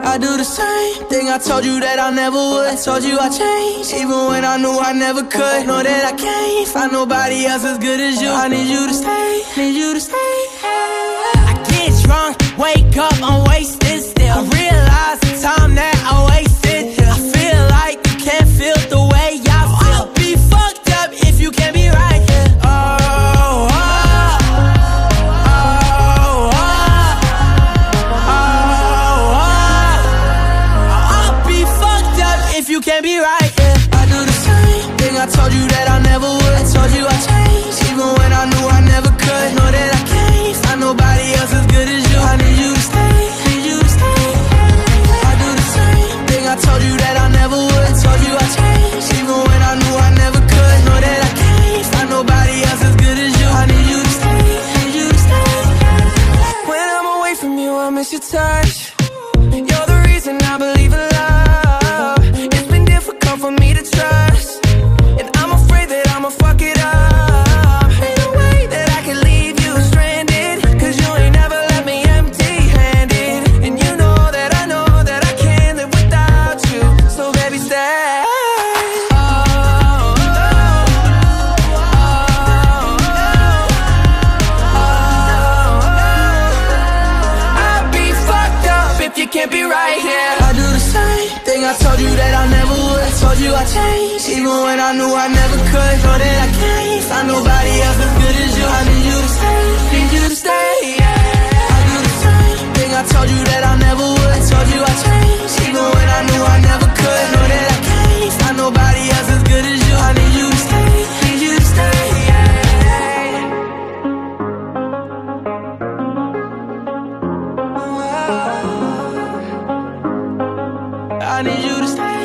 I do the same thing I told you that I never would. I told you I changed, even when I knew I never could. Know that I can't find nobody else as good as you. I need you to stay, need you to stay. I get drunk, wake up, I'm wasted still. I realize the time that I wasted. I feel like you can't feel the way I feel. I'll be fucked up if you can't be right here. You can't be right, yeah. I do the same thing I told you that I never would. I told you I changed, even when I knew I never could. Know that I can't find nobody else as good as you. I need you to stay, need you to stay. I do the same thing I told you that I never would. I told you I changed, even when I knew I never could. Know that I can't find nobody else as good as you. I need you to stay, need you to stay. When I'm away from you, I miss your touch. You're the reason I believe in love. For me to trust, and I'm afraid that I'ma fuck it up. Ain't no way that I can leave you stranded, cause you ain't never left me empty-handed. And you know that I can't live without you. So baby, stay. I'd be fucked up if you can't be right here. I do the same thing I told you that I never would. I told you I changed, even when I knew I never could. Know that I can't find nobody else as good as you. I need you to stay, need you to stay, yeah. I do the same thing I told you that I never would. I told you I changed, even when I knew I never could. Know that I can't find nobody else as good as you. I need you to stay, need you to stay, yeah. I need you to stay.